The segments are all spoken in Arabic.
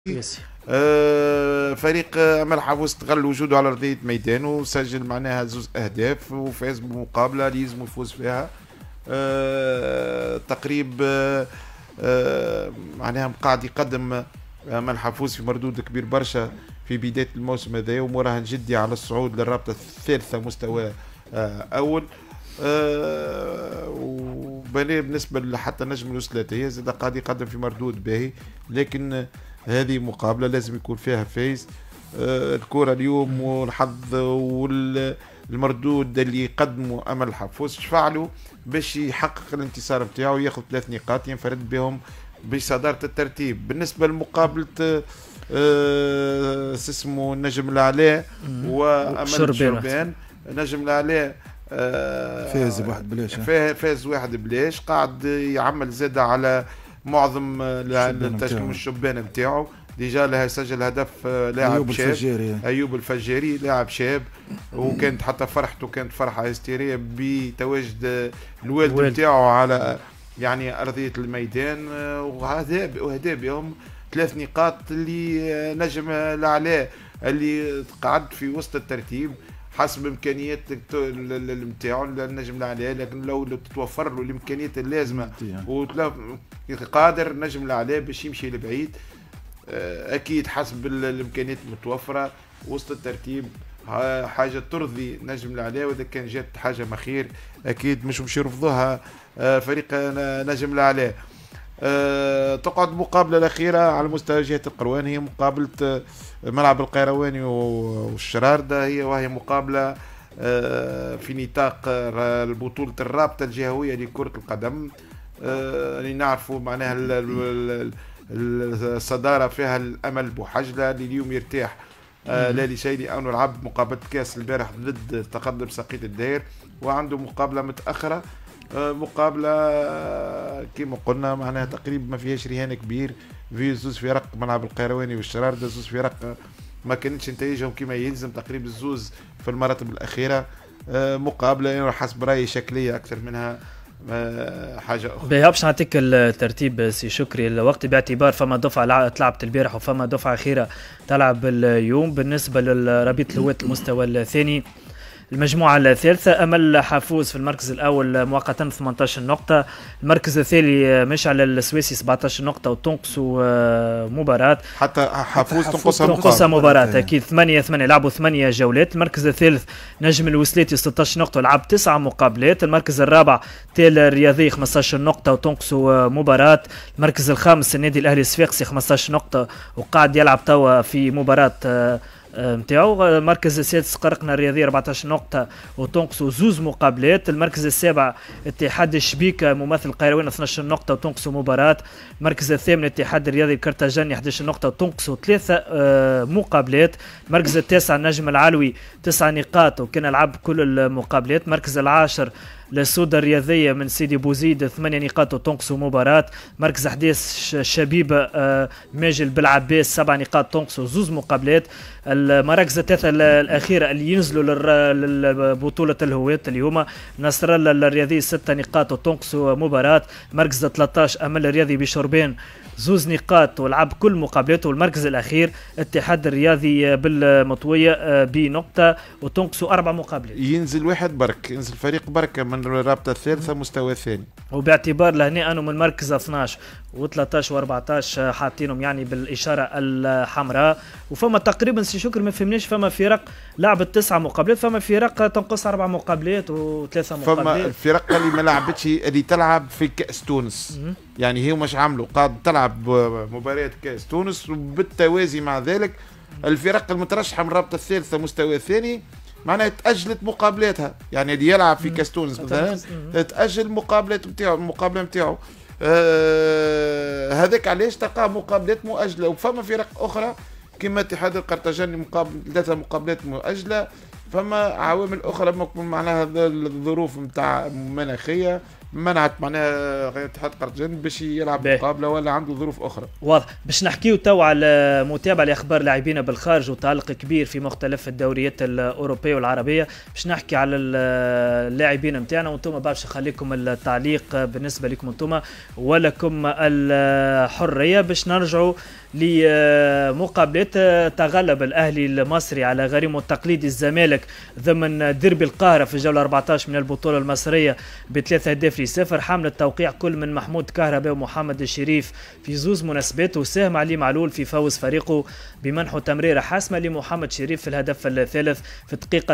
ياسي. فريق امل حافظ استغل وجوده على ارضيه ميدان وسجل معناها زوز اهداف وفاز بمقابله اللي لازم يفوز فيها. تقريب معناها قاعد يقدم امل حافوز في مردود كبير برشا في بدايه الموسم هذا ومراهن جدي على الصعود للرابطه الثالثه مستوى اول. بالنسبه حتى نجم الوصلاتيه زاد قاعد يقدم في مردود باهي، لكن هذه مقابله لازم يكون فيها فايز. الكره اليوم والحظ والمردود اللي يقدمه امل حفوز شفع له باش يحقق الانتصار نتاعو وياخذ 3 نقاط ينفرد بهم بصداره الترتيب. بالنسبه لمقابله اسمه نجم العلاء وامل شربان، نجم العلاء فاز واحد بلاش، فاز واحد بلاش، قاعد يعمل زاد على معظم التشكيل الشبان نتاعو. ديجا لها سجل هدف لاعب شاب ايوب الفجاري، لاعب شاب، وكانت حتى فرحته كانت فرحه هستيريه بتواجد الوالد نتاعو على يعني ارضيه الميدان. وهذا بهم 3 نقاط اللي نجم العلاء اللي قعد في وسط الترتيب حسب امكانيات نتاعو النجم العلاء، لكن لو تتوفر له الامكانيات اللازمه قادر نجم العلاء باش يمشي لبعيد. اكيد حسب الامكانيات المتوفره وسط الترتيب حاجه ترضي نجم العلاء، واذا كان جات حاجه مخير اكيد مش يرفضوها فريق نجم العلاء. تقعد المقابله الاخيره على مستوى جهه القروان هي مقابله ملعب القيرواني والشرارده، وهي مقابله في نطاق بطوله الرابطه الجهويه لكره القدم. اللي نعرفوا معناها الصداره فيها الامل بوحجله اللي اليوم يرتاح لا لشيء لانه لعب مقابله كاس البارح ضد تقدم سقيط الدير، وعنده مقابله متاخره. مقابله كما قلنا معناها تقريبا ما فيهاش رهان كبير في زوز فرق ملعب القيرواني والشرار، ده زوز فرق ما كانتش نتائجهم كما يلزم، تقريبا الزوز في المراتب الاخيره. مقابله حسب رايي شكليه اكثر منها حاجه اخرى. باش نعطيك الترتيب سي شكري الوقت، باعتبار فما دفعه تلعبت البارح وفما دفعه اخيره تلعب اليوم. بالنسبه لربيط الهواة المستوى الثاني، المجموعة الثالثة أمل حافوز في المركز الأول مؤقتا 18 نقطة، المركز الثاني مشعل السويسي 17 نقطة وتنقص مباراة، حتى حافوز تنقص مباراة أكيد 8 لعبوا 8 جولات. المركز الثالث نجم الوسلاتي 16 نقطة ولعب 9 مقابلات. المركز الرابع تيل الرياضي 15 نقطة وتنقص مباراة. المركز الخامس النادي الأهلي الصفاقسي 15 نقطة وقاعد يلعب توا في مباراة نتاعو. المركز السادس قرقنا الرياضي 14 نقطة وتنقص زوز مقابلات. المركز السابع اتحاد الشبيكة ممثل القيروان 12 نقطة وتنقص مباراة. المركز الثامن الاتحاد الرياضي الكرتاجاني 11 نقطة وتنقص 3 مقابلات. المركز التاسع النجم العلوي 9 نقاط وكان لعب كل المقابلات. المركز العاشر للسودة الرياضية من سيدي بوزيد 8 نقاط وتنقص مباراة. مركز 11 شبيبة ماجل بالعباس 7 نقاط تنقص زوز مقابلات. المراكز الثلاثة الأخيرة اللي ينزلوا لبطولة الهواة اليوم، نصر الله الرياضي 6 نقاط وتنقص مباراة. مركز 13 أمل الرياضي بشربين زوز نقاط ولعب كل مقابلاته. والمركز الأخير اتحاد الرياضي بالمطوية بنقطة وتنقص 4 مقابلات. ينزل واحد برك، ينزل فريق بركة من الرابطة الثالثة مستوى ثاني، وباعتبار لهنا أنه من مركز 12 و13 و14 حاطينهم يعني بالإشارة الحمراء. وفما تقريبا سي شكر ما فهمناش، فما فرق لعبت 9 مقابلات، فما فرق تنقص 4 مقابلات و3 مقابلات. فما الفرق اللي ما لعبتش اللي تلعب في كأس تونس، يعني هي مش عملوا قاعد تلعب مباريات كأس تونس، وبالتوازي مع ذلك الفرق المترشحة من الرابطة الثالثة مستوى ثاني معناها تأجلت مقابلاتها، يعني اللي يلعب في كأس تونس مثلا تأجل مقابلات نتاعو، المقابلة نتاعو هذاك علاش تلقى مقابلات مؤجلة. وفما فرق أخرى كما اتحاد القرطاجاني 3 مقابلات مؤجلة. فما عوامل أخرى معناها الظروف نتاع مناخية منعت معناها اتحاد قرطاجن باش يلعب مقابله ولا عنده ظروف اخرى. واضح. باش نحكيو تو على متابعه لاخبار لاعبين بالخارج وتالق كبير في مختلف الدوريات الاوروبيه والعربيه، باش نحكي على اللاعبين نتاعنا وانتم باش نخليكم التعليق بالنسبه لكم انتم ولكم الحريه. باش نرجعوا لمقابلات تغلب الاهلي المصري على غريمه التقليدي الزمالك ضمن ديربي القاهره في الجوله 14 من البطوله المصريه ب3-0. حمل التوقيع كل من محمود كهرباء ومحمد الشريف في زوز مناسبات، وساهم علي معلول في فوز فريقه بمنحه تمريره حاسمه لمحمد شريف في الهدف الثالث في الدقيقه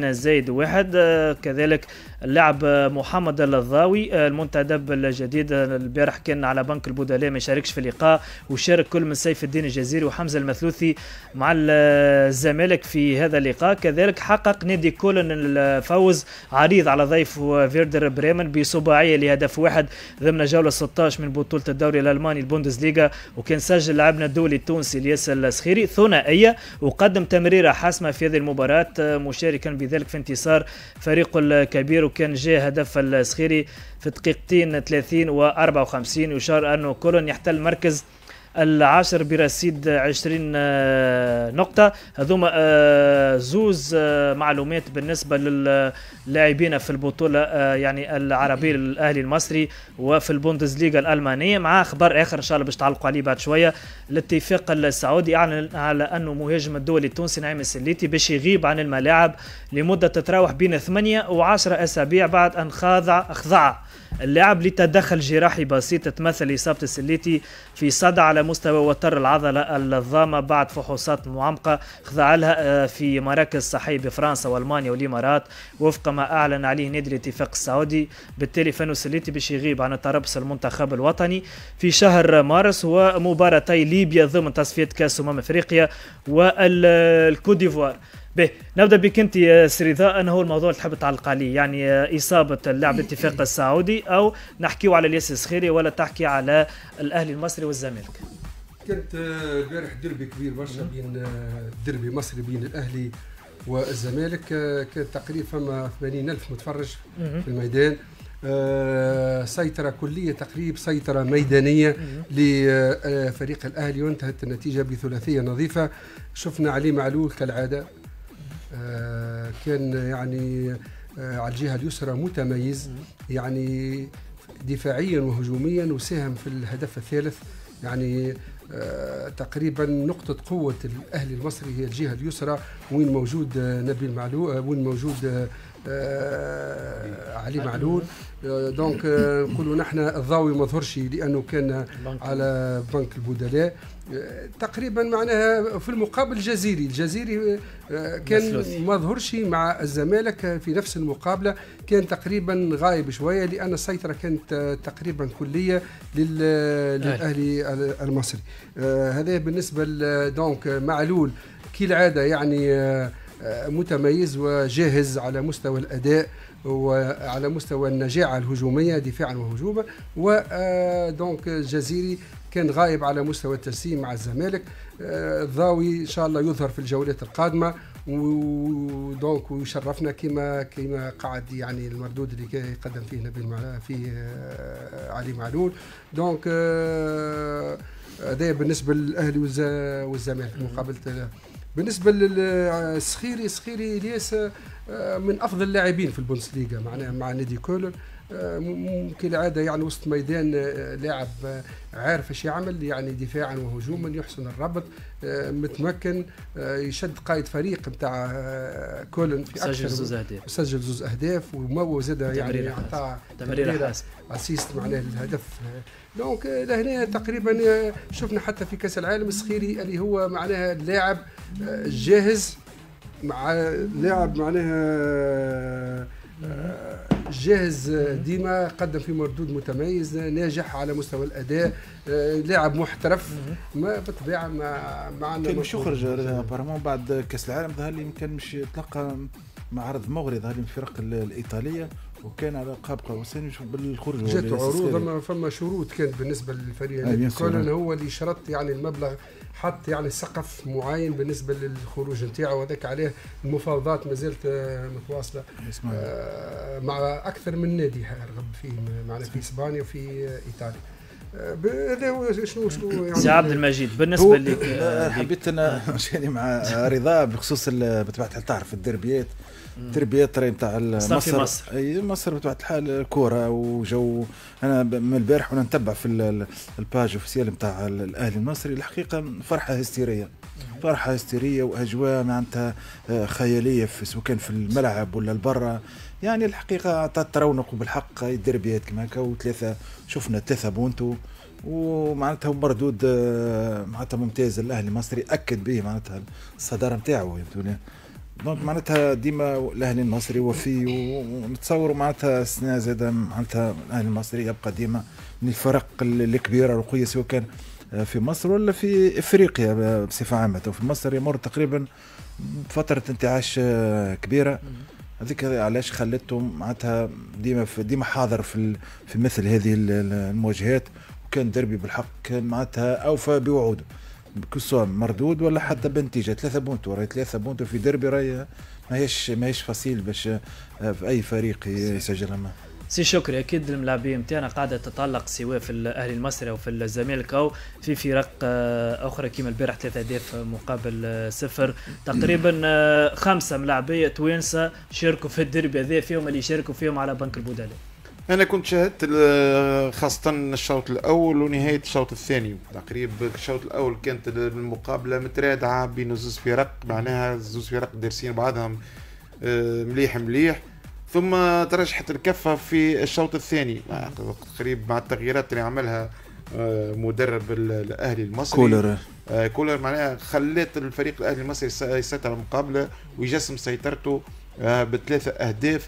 90+1. كذلك اللاعب محمد الضاوي المنتدب الجديد البارح كان على بنك البدلاء ما يشاركش في اللقاء، وشارك كل من سيف الدين الجزيري وحمزه المثلوثي مع الزمالك في هذا اللقاء. كذلك حقق نادي كولن الفوز عريض على ضيف فيردر بريمن بسباعيه لهدف واحد ضمن جوله 16 من بطوله الدوري الالماني البوندسليغا، وكان سجل لاعبنا الدولي التونسي الياس السخيري ثنائيه وقدم تمريره حاسمه في هذه المباراه مشاركا بذلك في انتصار فريقه الكبير، وكان جاء هدف السخيري في دقيقتين 30 و54. يشار انه كولن يحتل مركز العاشر برصيد 20 نقطة. هذوما زوز معلومات بالنسبة للاعبين في البطولة يعني العربية الأهلي المصري وفي البوندسليغا الألمانية. مع أخبار آخر إن شاء الله باش تعلقوا عليه بعد شوية. الاتفاق السعودي أعلن على أنه مهاجم الدولي التونسي نعيم السليتي باش يغيب عن الملاعب لمدة تتراوح بين 8 و10 أسابيع بعد أن خضع اللاعب لتدخل جراحي بسيط تمثل إصابة السليتي في صدع على مستوى وتر العضلة الضامة بعد فحوصات معمقة خضع لها في مراكز صحية بفرنسا وألمانيا والإمارات وفق ما أعلن عليه نادي الاتفاق السعودي. بالتالي فانو السليتي باش يغيب عن تربص المنتخب الوطني في شهر مارس ومباراتي ليبيا ضمن تصفية كأس أفريقيا والكوت ديفوار. به نبدا بك انت سريذا، انا هو الموضوع اللي تحب تعلق عليه، يعني اصابه اللاعب الاتفاق السعودي او نحكيو على الياس السخيري ولا تحكي على الاهلي المصري والزمالك؟ كانت البارح دربي كبير برشا بين دربي مصري بين الاهلي والزمالك، كان تقريبا فما 80,000 متفرج في الميدان. سيطرة كلية تقريبا سيطرة ميدانية لفريق الأهلي وانتهت النتيجة بثلاثية نظيفة. شفنا علي معلول كالعادة كان يعني على الجهة اليسرى متميز يعني دفاعيا وهجوميا، وساهم في الهدف الثالث. يعني تقريبا نقطة قوة الأهلي المصري هي الجهة اليسرى وين موجود نبيل معلول وين موجود علي معلول. دونك نقولوا نحن الضاوي ما ظهرش لأنه كان على بنك البدلاء. تقريبا معناها في المقابل الجزيري كان ما ظهرش مع الزمالك في نفس المقابلة، كان تقريبا غايب شوية لأن السيطرة كانت تقريبا كلية للأهلي المصري. هذا بالنسبة دونك معلول كالعادة يعني متميز وجاهز على مستوى الأداء وعلى مستوى النجاعة الهجومية دفاعا وهجوما. ودونك الجزيري كان غايب على مستوى التجسيم مع الزمالك. الضاوي إن شاء الله يظهر في الجولات القادمة ودونك ويشرفنا كما قعد يعني المردود اللي يقدم فيه نبيل في علي معلول. دونك هذا بالنسبة للأهلي والزمالك مقابلة. بالنسبة للسخيري الياس من أفضل اللاعبين في البوندسليغا مع نادي كولن كالعادة يعني وسط ميدان لاعب عارف ايش يعمل يعني دفاعا وهجوما، يحسن الربط متمكن، يشد قائد فريق نتاع كولن في اكثر سجل زوز اهداف وزاد يعني عطى تمريره اسيست معناه للهدف. دونك لهنا تقريبا شفنا حتى في كاس العالم السخيري اللي هو معناها اللاعب جاهز مع لاعب معناها جاهز ديما قدم في مردود متميز ناجح على مستوى الاداء، لاعب محترف ما بالطبيعه معنا كان مش يخرج ابارمون بعد كاس العالم ظهر لي يمكن مش يتلقى معرض مغري ظهر لي الفرق الايطاليه وكان على قاب قوسين بالخروج. جات عروض، فما شروط كانت بالنسبه للفريق النادي كولن، هو اللي شرط يعني المبلغ، حط يعني سقف معين بالنسبه للخروج نتاعو، وذاك عليه المفاوضات ما زالت متواصله مع اكثر من نادي يرغب فيه معنا في اسبانيا وفي ايطاليا. هذا هو شنو يعني. سي عبد المجيد بالنسبه لك حبيت انا مشاني مع رضا بخصوص بطبيعه الحال تعرف الدربيات راهي نتاع مصر. اي مصر بطبيعه الحال كوره وجو. انا من البارح وانا نتبع في الباج اوفيسيال نتاع الاهلي المصري، الحقيقه فرحه هستيريه واجواء معناتها خياليه، سواء كان في الملعب ولا البرة. يعني الحقيقه عطات رونق بالحق الدربيات كما هكا، وثلاثه شفنا 3 بونتو ومعناتها مردود معناتها ممتاز. الاهلي المصري اكد به معناتها الصداره نتاعو فهمتوني. دونك معناتها ديما الاهلي المصري وفي، ونتصوروا معناتها السنه زاده معناتها الاهلي المصري يبقى ديما من الفرق الكبيره القويه، سواء كان في مصر ولا في افريقيا بصفه عامه. وفي مصر يمر تقريبا فتره انتعاش كبيره، هذيك علاش خلتهم معناتها ديما حاضر في مثل هذه المواجهات. وكان دربي بالحق كان معناتها اوفى بوعوده، كسوا مردود ولا حتى بنتيجه 3 بونتو. راهي 3 بونتو في دربي راهي ماهيش فصيل باش في اي فريق يسجلها معه. سي شكري، اكيد الملاعبيه نتاعنا قاعده تتالق سواء في الاهلي المصري او في الزمالك او في فرق اخرى كيما البارح 3 أهداف مقابل 0. تقريبا 5 ملاعبيه توانسه شاركوا في الديربي هذا، فيهم اللي يشاركوا فيهم على بنك البودلة. انا كنت شاهدت خاصه الشوط الاول ونهايه الشوط الثاني. تقريبا الشوط الاول كانت المقابله مترادعه بين زوز فرق، معناها زوز فرق دارسين بعضهم مليح، ثم ترشحت الكفه في الشوط الثاني تقريبا مع التغييرات اللي عملها مدرب الاهلي المصري كولر معناها خلت الفريق الاهلي المصري يسيطر على المقابله ويجسم سيطرته ب3 أهداف.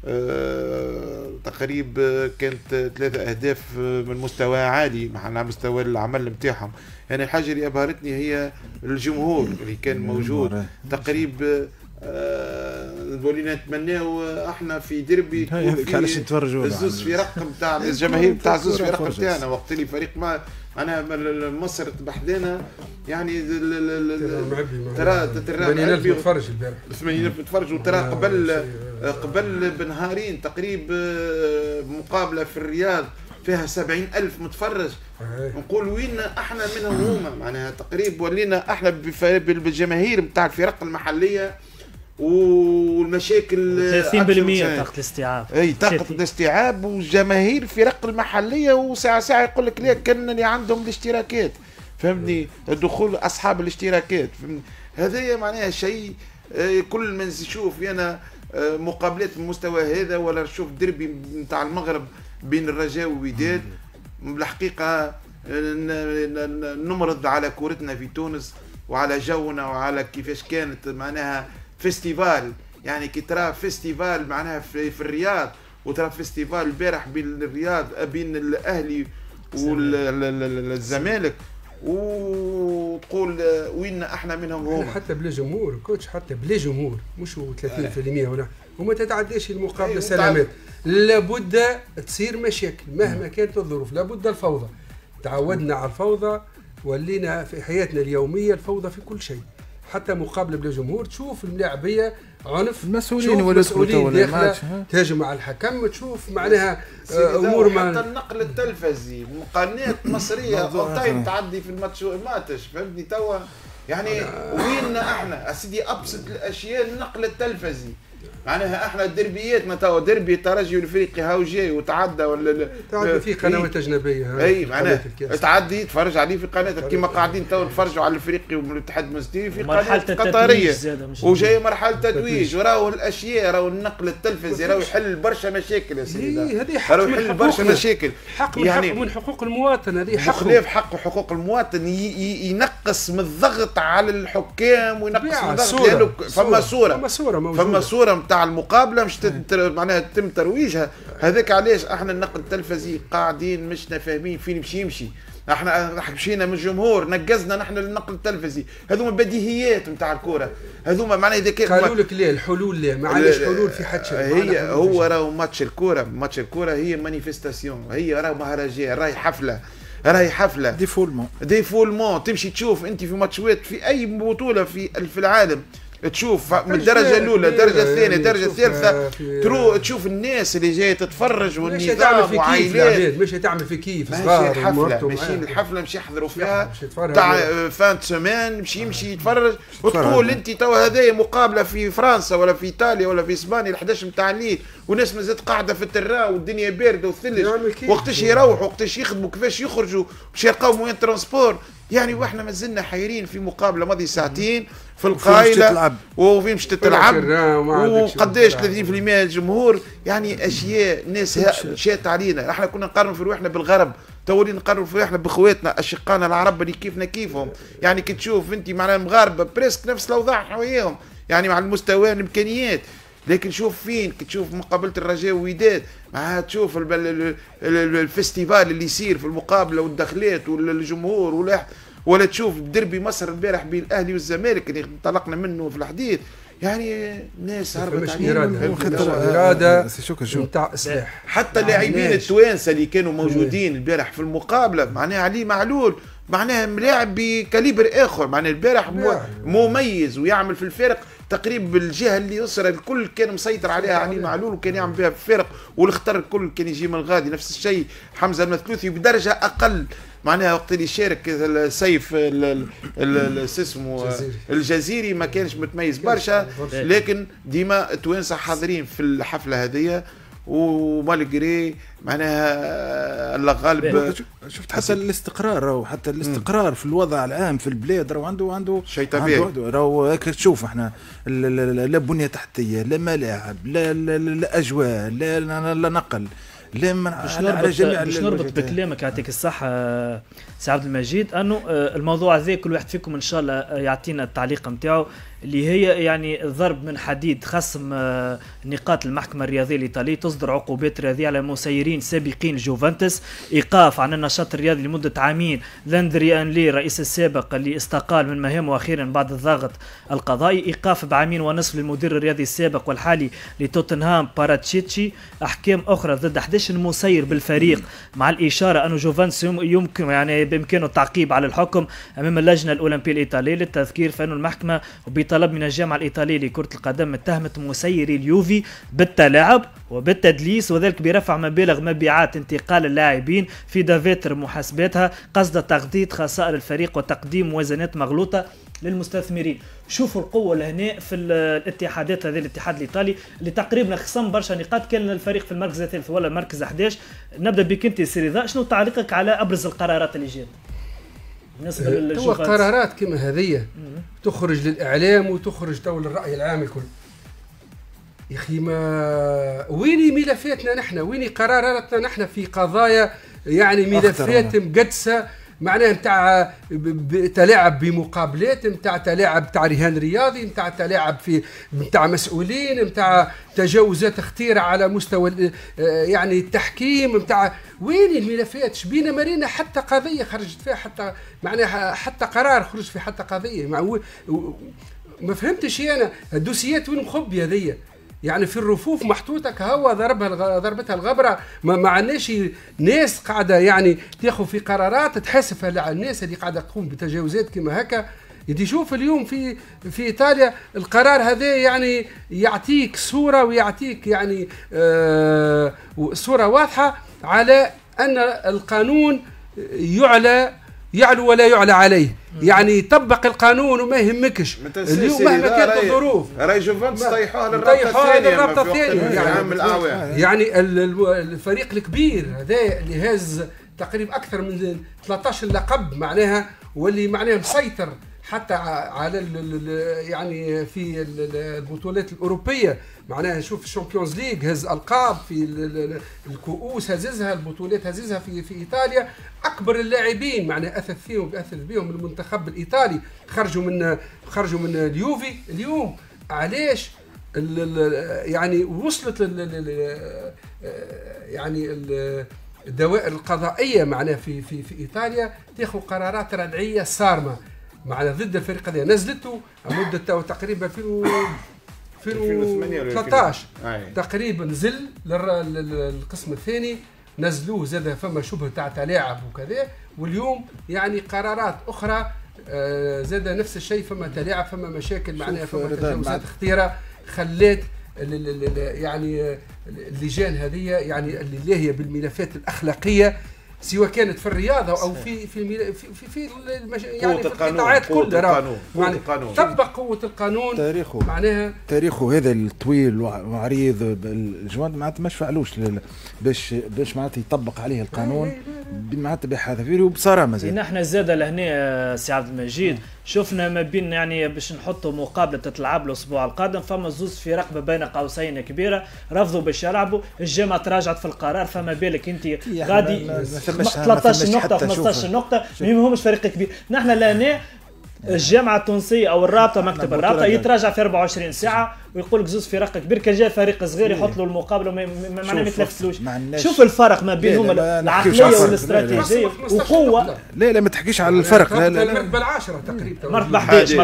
تقريبا كانت 3 أهداف من مستوى عالي على مستوى العمل نتاعهم. يعني الحاجه اللي ابهرتني هي الجمهور اللي كان موجود. تقريبا ولينا نتمناو احنا في دربي علاش نتفرجوا الزوز فرق نتاع الجماهير نتاع الزوز فرق نتاعنا، وقت اللي فريق ما انا مصر تبحدينا يعني ترى 80,000 متفرج البارح، 80,000 متفرج. وترى قبل بنهارين تقريبا مقابله في الرياض فيها 70,000 متفرج. نقول وين احنا منهم هما، معناها تقريبا ولينا احنا بالجماهير نتاع الفرق المحليه والمشاكل 30% طاقه الاستيعاب. اي طاقه الاستيعاب والجماهير الفرق المحليه، وساعه يقول لك ليه كان اللي عندهم الاشتراكات فهمني، دخول اصحاب الاشتراكات فهمني. هذا معناها شيء كل ما نشوف انا مقابلات بالمستوى هذا ولا نشوف دربي نتاع المغرب بين الرجاء والوداد، بالحقيقه نمرض على كورتنا في تونس وعلى جونا وعلى كيفاش كانت معناها فيستيفال. يعني كي ترى فيستيفال معناها في الرياض، وترى فيستيفال البارح بين الرياض بين الاهلي والزمالك، وتقول وين احنا منهم هم. حتى بلا جمهور كوتش، حتى بلا جمهور مش 30% ولا وما تتعداش المقابله سلامات. لابد تصير مشاكل مهما كانت الظروف، لابد الفوضى. تعودنا على الفوضى، ولينا في حياتنا اليوميه الفوضى في كل شيء. حتى مقابله بلا جمهور تشوف الملاعبيه عنف، المسؤولين داخله تهاجم على الحكم، تشوف معناها امور حتى النقل التلفزي قناه مصريه طيب تعدي في الماتش فهمتني توا. يعني وين احنا سيدي ابسط الاشياء النقل التلفزي، معناها احنا دربياتنا توا دربي الترجي والافريقي هاو جاي وتعدى ولا تعدي في قنوات اجنبيه. اي معناها تعدي تفرج عليه في قناه كيما قاعدين توا نتفرجوا على الافريقي والاتحاد المسدي في قناه قطريه، وجاي مرحله تتويج. وراهو الاشياء راهو النقل التلفزي راهو يحل برشا مشاكل يا سيدي، هذه راهو يحل برشا مشاكل. حق يعني من حقوق المواطن، هذه خلاف حق وحقوق المواطن ينقص من الضغط على الحكام وينقص من الضغط، لانه فما صوره تاع المقابله مش معناها تتم ترويجها. هذاك علاش احنا النقل التلفزي قاعدين مش فاهمين فين باش يمشي. احنا مشينا من الجمهور، نقزنا نحن للنقل التلفزي، هذوما بديهيات نتاع الكره، هذوما معناها اذا كان قالوا لك ليه الحلول، ليه ما عندناش حلول في حد شيء. هي هو راهو ماتش الكره هي مانيفستاسيون، هي راهو مهرجان، راهي حفله ديفولمون تمشي تشوف انت في ماتشات في اي بطوله في العالم، تشوف من الدرجه الاولى الدرجه الثانيه الدرجه الثالثه تشوف الناس اللي جايه تتفرج والنظام وعائلات، مش تعمل في كيف صغار حفله ماشيين الحفله مش يحضروا فيها تاع فان سيمان يمشي يتفرج، وتقول انت تو هذايا مقابله في فرنسا ولا في ايطاليا ولا في اسبانيا 11 نتاع الليل والناس مازالت قاعده في الترا والدنيا بارده وثلج، وقتاش يروحوا وقتاش يخدموا كيفاش يخرجوا باش يلقاو موين ترونسبور، يعني واحنا مازلنا حيرين في مقابله ماضي ساعتين في القايله وفين مش تلعب وقداش 30% الجمهور، يعني اشياء ناس شات علينا، احنا كنا نقارنوا في روحنا بالغرب، تولي نقارنوا في روحنا باخواتنا اشقائنا العرب اللي كيفنا كيفهم، يعني كي تشوف انت معناها المغاربه بريسك نفس الاوضاع وياهم، يعني مع المستوى والامكانيات، لكن شوف فين كي تشوف مقابله الرجاء ووداد مع تشوف الفستيفال اللي يصير في المقابله والدخلات والجمهور ولا تشوف دربي مصر البارح بين الاهلي والزمالك اللي انطلقنا منه في الحديث، يعني ناس هربت عليهم اراده نتاع اصلاح. حتى اللاعبين التوانسه اللي كانوا موجودين البارح في المقابله معناها علي معلول معناها ملاعب بكاليبر اخر، معناها البارح مميز ويعمل في الفرق تقريبا الجهه اللي يسرى الكل كان مسيطر عليها علي معلول وكان يعمل بها في الفرق، والاختر الكل كان يجي من الغادي، نفس الشيء حمزه المثلوثي بدرجه اقل، معناها وقت اللي شارك السيف اسمه الجزيري ما كانش متميز برشا، لكن ديما التوانسه حاضرين في الحفله هذه ومالغري معناها الله غالب. شفت حتى الاستقرار وحتى الاستقرار في الوضع العام في البلاد راهو عنده شيء طبيعي، راهو هيك تشوف احنا لا بنيه تحتيه لا ملاعب لا اجواء لا نقل باش نربط بكلامك يعطيك الصحة سي عبد المجيد، انه الموضوع هذا كل واحد فيكم ان شاء الله يعطينا التعليق نتاعو اللي هي يعني ضرب من حديد خصم نقاط المحكمة الرياضية الإيطالية، تصدر عقوبات رياضية على مسيرين سابقين جوفنتوس، إيقاف عن النشاط الرياضي لمدة عامين لاندري أنلي الرئيس السابق اللي استقال من مهامه أخيرا بعد الضغط القضائي، إيقاف بعامين ونصف للمدير الرياضي السابق والحالي لتوتنهام باراتشيتشي، أحكام أخرى ضد 11 مسير بالفريق، مع الإشارة أن جوفنتوس يمكن يعني بإمكانه التعقيب على الحكم أمام اللجنة الأولمبية الإيطالية. للتذكير فإن المحكمة طلب من الجامعة الإيطالية لكرة القدم اتهمت مسيري اليوفي بالتلاعب وبالتدليس، وذلك برفع مبالغ مبيعات انتقال اللاعبين في دفاتر محاسباتها قصد تغطية خسائر الفريق وتقديم موازنات مغلوطة للمستثمرين. شوفوا القوة لهنا في الاتحادات، هذه الاتحاد الإيطالي اللي تقريبا خصم برشا نقاط، كان الفريق في المركز الثالث ولا المركز 11. نبدأ بك انت سي رضا، شنو تعليقك على أبرز القرارات اللي جات؟ تو قرارات كما هذه تخرج للإعلام وتخرج تو للرأي العام الكل. يا أخي ما وين ملفاتنا نحن، وين قراراتنا نحن في قضايا يعني ملفات مقدسة معناها نتاع تلاعب بمقابلات، نتاع تلاعب نتاع رهان رياضي، نتاع تلاعب في نتاع مسؤولين، نتاع تجاوزات خطيرة على مستوى يعني التحكيم، نتاع وين الملفات؟ شبينا مرينا حتى قضية خرجت فيها، حتى معناها حتى قرار خرج في حتى قضية ما فهمتش انا الدوسيات وين مخبية هذيا، يعني في الرفوف محطوطه كهو ضربتها الغبره، ما عندناش ناس قاعده يعني تاخذ في قرارات تحاسب على الناس اللي قاعده تقوم بتجاوزات كما هكا. يدي شوف اليوم في ايطاليا القرار هذا يعني يعطيك صوره ويعطيك يعني صوره واضحه على ان القانون يعلو ولا يعلى عليه، يعني يطبق القانون وما يهمكش اليوم مهما كانت الظروف. راي جوفنتوس طيحوها للرابطه الثانيه يعني الفريق الكبير هذا اللي هاز تقريبا اكثر من 13 لقب معناها، واللي معناها مسيطر حتى على يعني في البطولات الاوروبيه، معناها شوف الشامبيونز ليج هز القاب، في الكؤوس هززها، البطولات هززها في ايطاليا، اكبر اللاعبين معناها اثر بهم المنتخب الايطالي خرجوا من اليوفي. اليوم علاش يعني وصلت يعني الدوائر القضائيه معناها في ايطاليا تاخذ قرارات ردعيه صارمه معناها ضد الفريق هذا، نزلته مده تقريبا 2013 تقريبا نزل للقسم الثاني، نزلوه زاد فما شبهه تاع تلاعب وكذا، واليوم يعني قرارات اخرى زاد نفس الشيء، فما تلاعب فما مشاكل معناها فما تجاوزات خطيره خلات يعني اللجان هذه يعني اللي هي بالملفات الاخلاقيه سواء كانت في الرياضه او في يعني في القطاعات كلها يعني طبق قوه القانون. تاريخه هذا الطويل وعريض الجواد معناتها مش فعلوش باش معناتها يطبق عليه القانون معناتها بحذافيره وبصرامه زي نحن زاده لهنا سي عبد المجيد شفنا ما بين يعني باش نحطوا مقابله تتلعب الاسبوع القادم، فما زوز فرق بين قوسين كبيره رفضوا باش يلعبوا، الجامعه تراجعت في القرار، فما بالك انت غادي 13 نقطه 15 نقطه ما يهمهمش فريق كبير. نحن لهنا الجامعه التونسيه او الرابطه مكتب الرابطه يتراجع في 24 ساعه ويقول لك زوز فرق كبير، كان جاء فريق صغير يحط له المقابله ما يتلفتلوش. شوف الفرق ما بينهم العقليه والاستراتيجيه وقوه. لا ما تحكيش على الفرق، لا المرتبه العاشره تقريبا مرتبه 11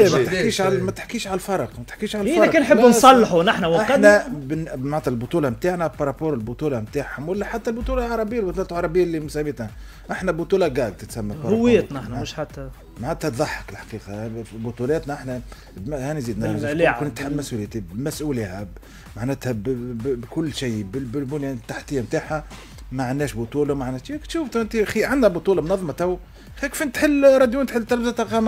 ما تحكيش على الفرق، ما تحكيش على الفرق. لكن نحب نصلحوا نحن وقتنا معناتها البطوله نتاعنا بارابور البطوله نتاعهم ولا حتى البطوله العربيه والبطولات العربيه اللي مسميتها احنا بطوله قاعد تتسمى هويتنا احنا مش حتى معناتها تضحك الحقيقه بطولاتنا احنا هاني زيدنا كنت نتحمل مسؤوليتي بمسؤوليه معناتها بكل شيء بالبنيه التحتيه نتاعها. ما عندناش بطوله ما عندناش تشوف انت اخي عندنا بطوله منظمه تو هيك فين تحل راديو تحل تلفزه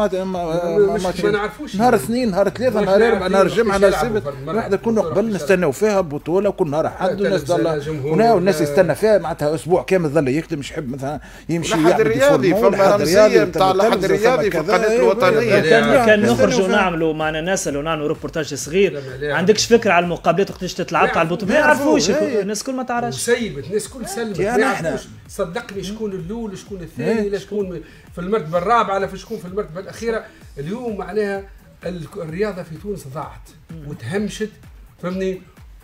ما نعرفوش نهار اثنين نهار ثلاثه نهار اربعه نهار جمعه نهار سبت واحده كنا قبل نستناو فيها بطوله وكل نهار حد والناس يستنى فيها معناتها اسبوع كامل ظل يكتب مش يحب مثلا يمشي لحد الرياضي فما رمزيه نتاع لحد الرياضي في القناه الوطنيه كان نخرجوا نعملوا معنا ناس اللي نعملوا روبورتاج صغير عندكش فكره على المقابلات وقتاش تتلعب على البطوله ما يعرفوش الناس كل ما تعرفش سيبت الناس كل سلمت ما يعرفوش صدقني شكون الاول شكون الثاني شكون في المرتبه الرابعه لا في شكون في المرتبه الاخيره. اليوم معناها الرياضه في تونس ضاعت وتهمشت فهمني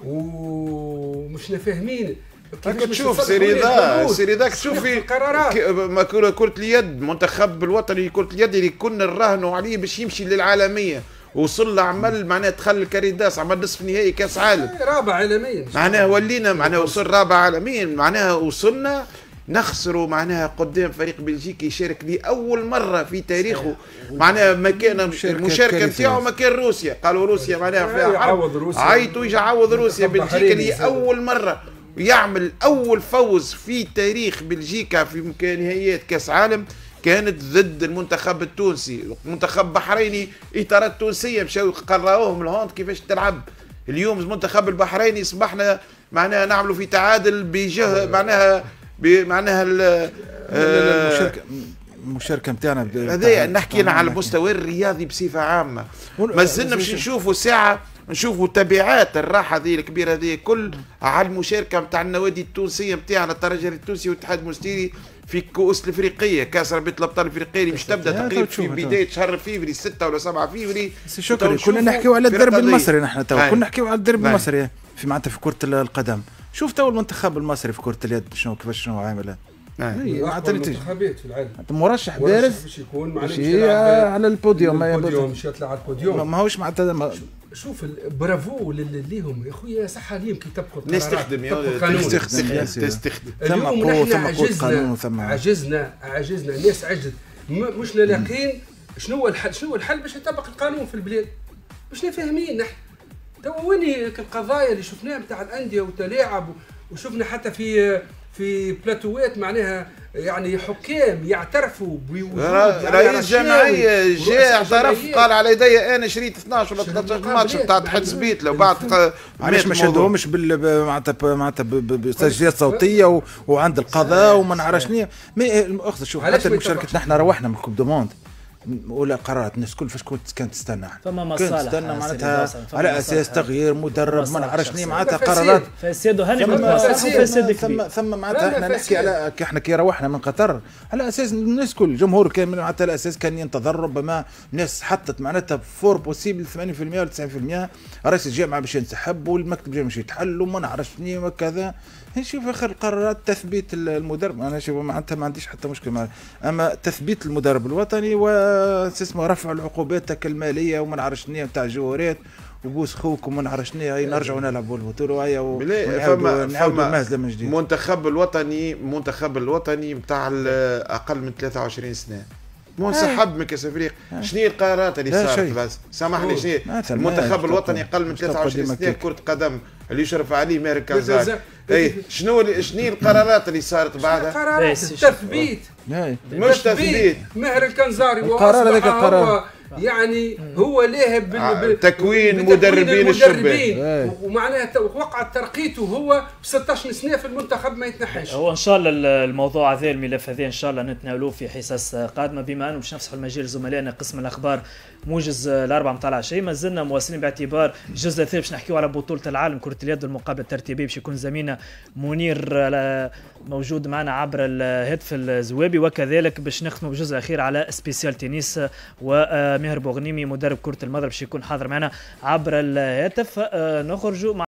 ومش فاهمين كيف تشوف سيريدا تشوفي كرة اليد منتخب الوطني كرة اليد اللي كنا نراهنوا عليه باش يمشي للعالميه وصل عمل معناها دخل الكاريداس عمل نصف نهائي كاس عالم رابع عالميا معناها ولينا معناها وصل رابع عالميا معناها وصلنا نخسروا معناها قدام فريق بلجيكي يشارك لأول مرة في تاريخه معناها ما كان المشاركة نتاعو ما كان روسيا قالوا روسيا معناها فيها حرب عيطوا يجي يعوض روسيا بلجيكا لأول مرة ويعمل أول فوز في تاريخ بلجيكا في نهائيات كأس عالم كانت ضد المنتخب التونسي. منتخب بحريني إطارات تونسية مشاو قراوهم الهوند كيفاش تلعب. اليوم المنتخب البحريني صبحنا معناها نعملوا في تعادل بجهة معناها المشاركه نتاعنا هذا نحكي على المستوى الرياضي بصفه عامه. ما زلنا باش نشوفوا ساعه نشوفوا تبعات الراحه هذه الكبيره هذه كل على المشاركه نتاع النوادي التونسيه نتاعنا الترجي التونسي والاتحاد المستيري في الكؤوس الافريقيه كاس رابطه الابطال الافريقيه اللي مش تبدا تقريبا في بدايه شهر فيفري 6 ولا 7 فيفري. شكرا كنا نحكيو على الدرب المصري نحن تو كنا نحكيو على الدرب المصري في معناتها في كره القدم. شوف تو المنتخب المصري في كرة اليد شنو عامل معناتها المنتخبات في العالم مرشح بارز باش يكون على البوديوم مش يطلع على البوديوم ماهوش معناتها شوف برافو ليهم يا خويا صح عليهم كي تبقوا تستخدم اليوم نحن عجزنا الناس عجزت مش لاقين شنو الحل باش يطبق القانون في البلاد مش فاهمين نحن تو وين القضايا اللي شفناها نتاع الانديه والتلاعب وشفنا حتى في بلاتوات معناها يعني حكام يعترفوا بوجود رئيس جمعيه جاء اعترف قال على يدي انا شريت 12 ولا 13 ماتش نتاع اتحاد سبيت لو بعد علاش ما شدوهمش معناتها بتسجيلات صوتيه وعند القضاء وما نعرفش شنو اخذ شوف حتى المشاركه نحن روحنا من كوب دو موند ولا قرارات الناس كل فاش كانت تستنى فما مصالح تستنى معناتها على اساس تغيير مدرب ما نعرفش شنو معناتها قرارات فساد ثم معناتها احنا نحكي على احنا كي روحنا من قطر على اساس الناس كل الجمهور كان معناتها على اساس كان ينتظر ربما ناس حطت معناتها فور بوسيبل 80% ولا 90% رئيس الجامعه باش ينسحب والمكتب الجامعي باش يتحل وما نعرفش شنو وكذا. نشوف اخر القرارات تثبيت المدرب انا شوف معناتها ما عنديش حتى مشكل معه، اما تثبيت المدرب الوطني واسمه رفع العقوبات الماليه وما نعرفش شنو نتاع الجوارات وبوس خوك وما نعرفش شنو نرجعوا نلعبوا البطوله هيا ونعاودوا المهزله من جديد. المنتخب الوطني نتاع اقل من 23 سنه منسحب من كاس افريقيا. شنو هي القرارات اللي صارت بس سامحني شنو المنتخب الوطني اقل من 23 سنه كره قدم اللي يشرف عليه ماهر الكنزاري اي شنو القرارات اللي صارت بعدها؟ قرارات التثبيت مش تثبيت ماهر الكنزاري القرار هذاك القرار يعني هو لاهب تكوين مدربين الشباب ومعناها وقعت ترقيته هو 16 سنه في المنتخب ما يتنحاش. هو ان شاء الله الموضوع هذا الملف هذا ان شاء الله نتناولوه في حصص قادمه بما انه باش نفسحوا المجال زملائنا قسم الاخبار موجز الاربعه متاع العشيه. ما زلنا مواصلين باعتبار الجزء الثاني باش نحكيو على بطوله العالم كره اليد المقابله الترتيبيه باش يكون زميلنا منير موجود معنا عبر الهاتف الزوابي وكذلك باش نختموا بالجزء الاخير على سبيسيال تنس ومهر بوغنيمي مدرب كره المضرب باش يكون حاضر معنا عبر الهاتف. نخرجوا